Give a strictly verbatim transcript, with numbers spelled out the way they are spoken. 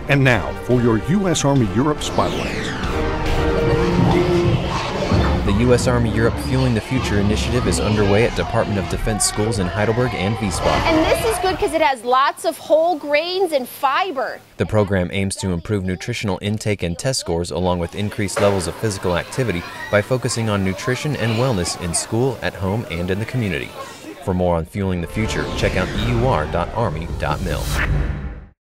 And now for your U S Army Europe Spotlight. The U S Army Europe Fueling the Future initiative is underway at Department of Defense schools in Heidelberg and Wiesbaden. And this is good because it has lots of whole grains and fiber. The program aims to improve nutritional intake and test scores along with increased levels of physical activity by focusing on nutrition and wellness in school, at home, and in the community. For more on Fueling the Future, check out E U R dot army dot mil.